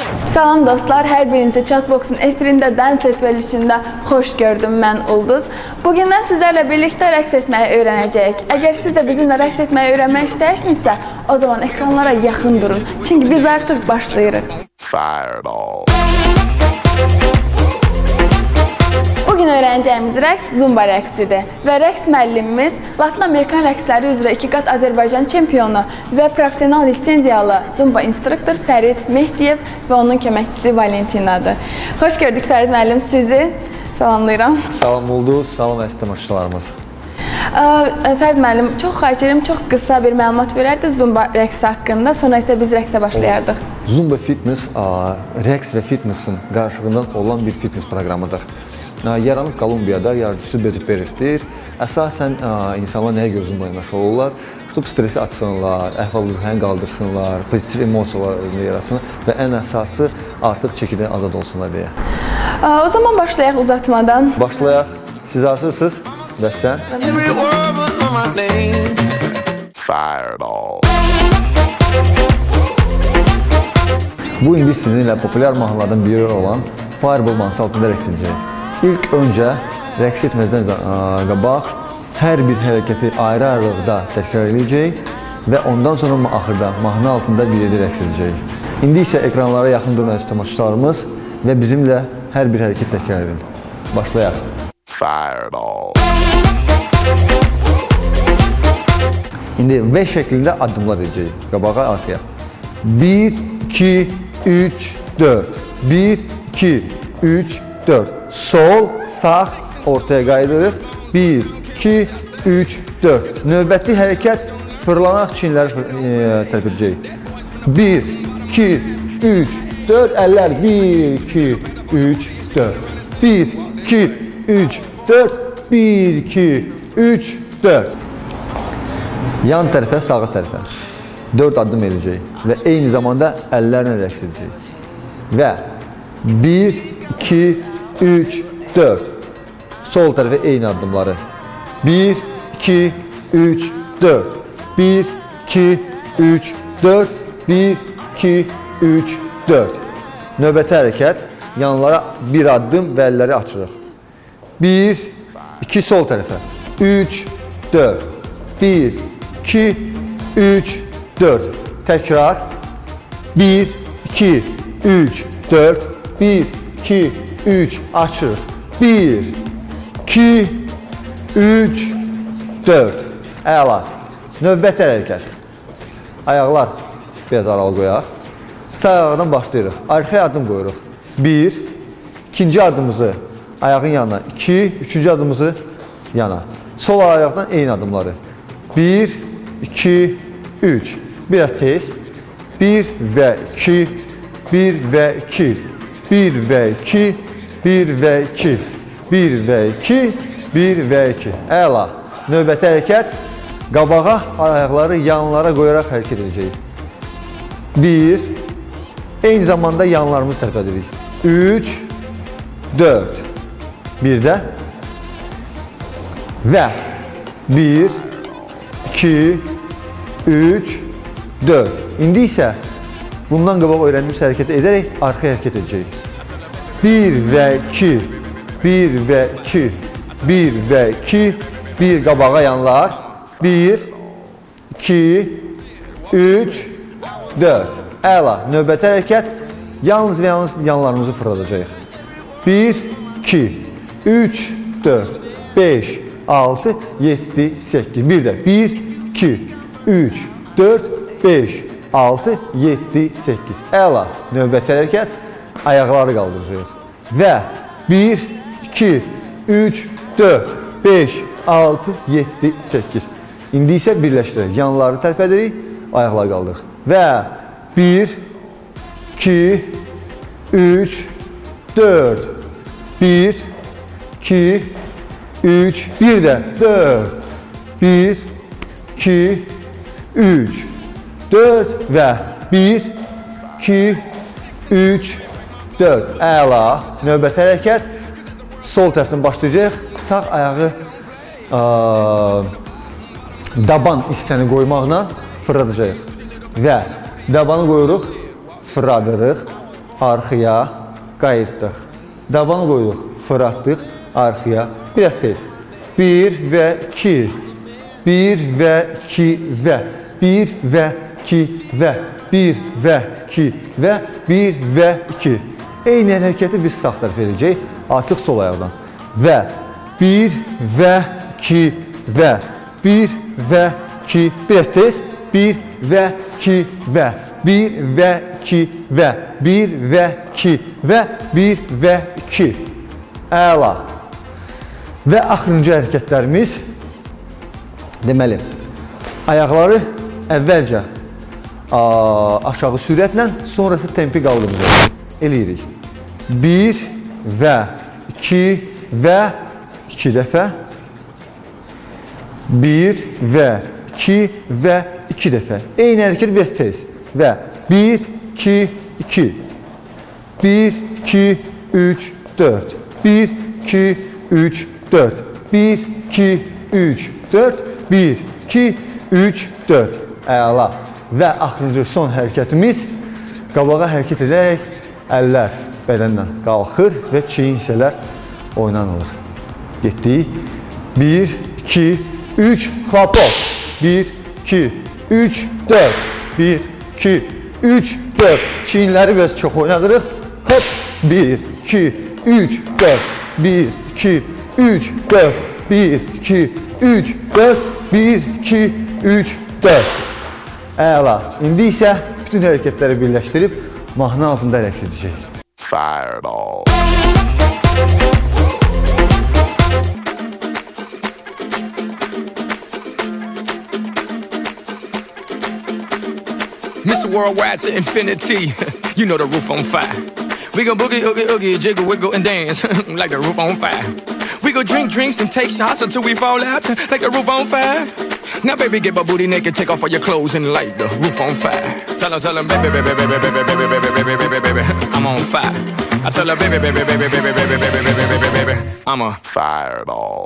Salam dostlar, hər birinizi Chatbox'un efirində dans et verilişində xoş gördüm, mən Ulduz. Bugündən sizlərlə birlikdə rəqs etməyi öyrənəcəyik. Əgər siz də bizimlə rəqs etməyi öyrənmək istəyirsinizsə, o zaman ekranlara yaxın durun. Çünki biz artıq başlayırıq. Fireball. Bugün öyrənəcəyimiz rəqs Zumba rəqsidir və rəqs müəllimimiz Latin Amerikan rəqsləri üzrə 2 qat Azərbaycan çempionu və professional lisenziyalı Zumba instruktor Fərid Mehdiyev və onun köməkçisi Valentinadır. Xoş gördük Fərid müəllim sizi. Salamlayıram. Salam Ulduz, salam əziz tamaşaçılarımız. Fərid müəllim, çox xahiş edirəm, çox qısa bir məlumat verərdiniz Zumba rəqsi haqqında, sonra isə biz rəqsə başlayardıq. Zumba fitness rəqs və fitnessin qarşılığından olan bir fitness proqramıdır. Yaranıb Kolumbiyada, yaradıcısı Betty Perez'dir. Əsasən insanlar nəyə görə zumba ilə məşğul olurlar? Tutub stresi açsınlar, əhval-ruhiyyəni qaldırsınlar, pozitiv emosiyalar özünə yaratsınlar və ən əsası artıq çəkidən azad olsunlar deyə. O zaman başlayaq uzatmadan. Başlayaq. Siz hazırsınız? Və sən? Fireball. Bu indi sizinlə populyar mahnılardan biri olan Fireball mahnısı altında rəqs edəcəyik. İlk öncə rəqs etməzdən qabaq hər bir hərəkəti ayrı-ayrılıqda təkrar edəcəyik və ondan sonra axırda mahnı altında bir yerdə rəqs edəcəyik. İndi isə ekranlara yaxın durun əziz tamaşaçılarımız və bizimlə hər bir hərəkət təkrar edin. Başlayaq. Fireball. İndi V şəklində addımlar edəcəyik. Qabağa, arxaya. 1, 2, 3, 4. 1, 2, 3, 4. Sol, sağ, ortaya qaydırıq. 1, 2, 3, 4. Növbəti hərəkət fırlanaq çinləri tərəf edəcəyik. 1, 2, 3, 4. Əllər 1, 2, 3, 4. 1, 2, 3, 4. 1, 2, 3, 4. Yan tərəfə, sağa tərəfə 4 addım edəcəyik və eyni zamanda əllərlə rəqs edəcəyik. Və 1, 2, 3, 4. Sol tərəfə eyni addımları. 1, 2, 3, 4. 1, 2, 3, 4. 1, 2, 3, 4. Növbəti hərəkət. Yanlara bir addım və əlləri açırıq. 1, 2 sol tərəfə. 3, 4. 1, 2, 3, 4. Təkrar. 1, 2, 3, 4. 1, 2, 3, açırıq. 1, 2, 3, 4. Əla. Növbəti hərəkət. Ayaqlar biraz aralı qoyaq. Sağ ayaqdan başlayırıq. Arxaya addım qoyuruq. 1, ikinci addımımızı ayağın yanına. 2, üçüncü addımımızı yana. Sol ayaqdan eyni addımları. 1, 2, 3. Biraz tez. 1 və 2, 1 və 2. 1 və 2, 1 və 2, 1 və 2, 1 və 2. Əla. Növbəti hərəkət. Qabağa ayaqları yanlara qoyaraq hərəkət edəcəyik. 1. Eyni zamanda yanlarımızı tərəf edirik. 3, 4. Bir də. Və 1, 2, 3, 4. İndi isə bundan qabaq öyrəndiyimiz hərəkəti edərək arxaya hərəkət edəcəyik. 1 və 2, 1 və 2, 1 və 2, 1 qabağa yanlar. 1, 2, 3, 4. Əla. Növbəti hərəkət. Yalnız və yalnız yanlarımızı fırladacağıq. 1, 2, 3, 4, 5, 6, 7, 8. Bir də 1, 2, 3, 4, 5, 6, 7, 8. Əla. Növbəti hərəkət. Ayaqları qaldıracağıq. Və 1, 2, 3, 4, 5, 6, 7, 8. İndi isə birləşdirək. Yanları tərəf edirik, ayaqları qaldırıq. Və 1, 2, 3, 4. 1, 2, 3, bir də 4. 1, 2, 3, 4 və 1, 2, 3, 4. Əla. Növbəti hərəkət. Sol tərəfdən başlayacaq. Sağ ayağı daban hissəni qoymaqla fırladacaq. Və dabanı qoyuruq, fırladırıq. arxaya qayıtdıq. Dabanı qoyduq, fırlatdıq, arxaya. Biraz tez. 1 və 2. 1 və 2 və 1 və 2 və 1 və 2 və 1 və 2. Eyni hərəkəti biz sağ tərəf edəcəyik. Artıq sol ayaqdan. Və 1 və 2 və 1 və 2. Biraz tez. 1 və 2 və 1 və 2 və 1 və 2 və 1 və 2. Əla. Və axırıncı hərəkətlərimiz deməli, ayaqları əvvəlcə aşağı sürətlə, sonrası tempi qaldıracaq. Eləyirik. 1 və 2 və 2 dəfə. 1 və 2 və 2 dəfə. Eyni hərəkət biraz tez. Və 1, 2, 2. 1, 2, 3, 4. 1, 2, 3, 4. 1, 2, 3, 4. 1, 2, 3, 4. Əla. Və axırıncı son hərəkətimiz qabağa hərəkət edərək əllər bədəndən qalxır və çiyin hissələr oynanılır. Getdik. 1, 2, 3, hop-hop. 1, 2, 3, 4. 1, 2, 3, 4. Çiyinləri biraz çox oynadırıq. Hop. 1, 2, 3, 4. 1, 2, 3, 4. 1, 2, 3, 4. 1, 2, 3, 4. Əla. İndi isə bütün hərəkətləri birləşdirib mahnı altında rəqs edəcək. Fireball. Mr. Worldwide to infinity, you know the roof on fire. We go boogie, oogie, oogie, jiggle, wiggle, and dance like the roof on fire. We go drink drinks and take shots until we fall out like the roof on fire. Now baby, get my booty naked, take off all your clothes and light the roof on fire. Tell her, baby, baby, baby, baby, baby, baby, baby, baby, baby, baby, I'm on fire. I tell her, baby, baby, baby, baby, baby, baby, baby, baby, baby, baby, I'm a fireball.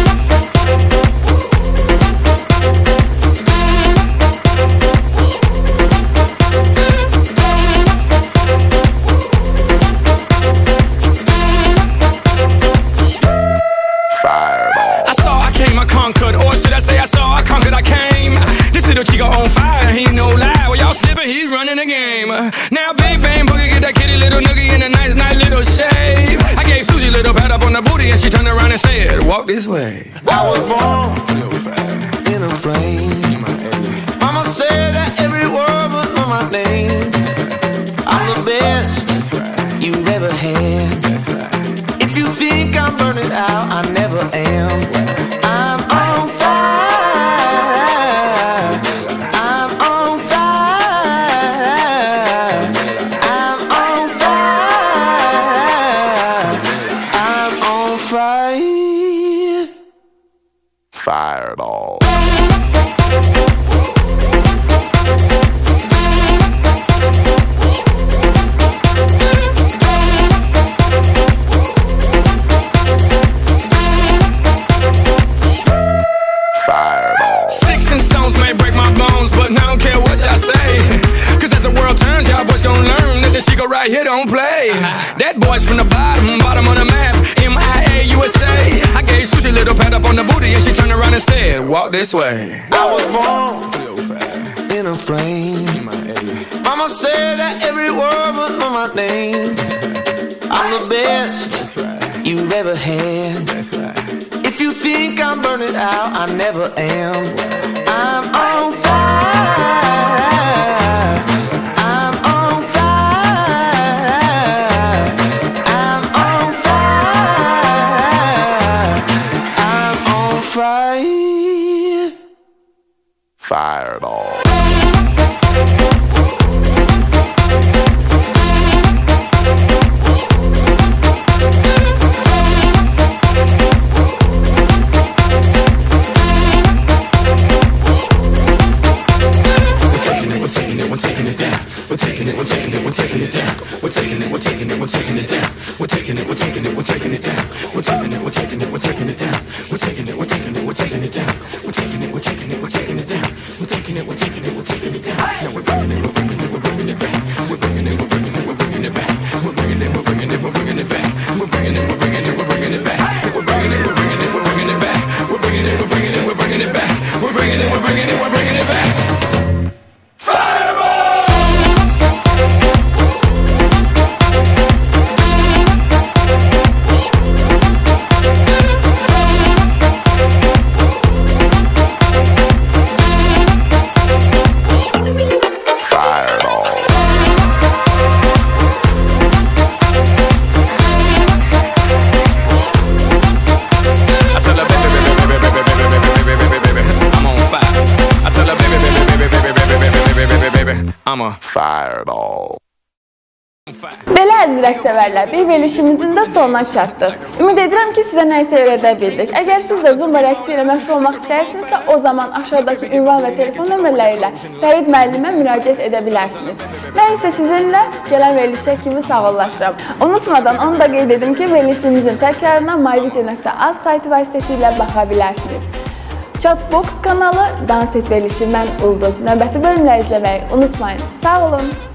Or should I say I saw, I conquered, I came. This little chico on fire, he no lie. Well, y'all slipping, he's running the game. Now big bang boogie, get that kitty little noogie in a nice little shave. I gave Susie a little pat up on the booty and she turned around and said, walk this way. I was born in a flame. Mama said that every word was on my name. I'm the best you've ever had. If you think I'm burning out, I never am. I'm on fire. I'm on fire. I'm on fire. I'm on fire. Fireball. Right here don't play. That boy's from the bottom of the map. MIA USA. I gave Susie a little pat up on the booty and she turned around and said, walk this way. I was born in a flame. Mama said that every word was on my name. I'm the best you've ever had. If you think I'm burning out, I never am. I'm on fire. Fireball. We're taking it down. I'm a fireball. Belə əziz rəqs sevərlər, bir verilişimizin də sonuna çatdıq. Ümid edirəm ki, sizə nəyisə öyrədə bildik. Əgər siz də Zumba rəqsi ilə məşğul olmaq istəyirsinizsə, o zaman aşağıdakı ünvan və telefon nömrələri ilə Fərid müəllimə müraciət edə bilərsiniz. Mən isə sizinlə gələn verilişə kimi sağollaşıram. Unutmadan onu da qeyd edim ki, verilişimizin təkrarına myvideo.az sayti vasitəsilə baxa bilərsiniz. Chatbox kanalı, Dans et verilişi, mən Ulduz. Növbəti bölümləri izləməyi unutmayın. Sağ olun.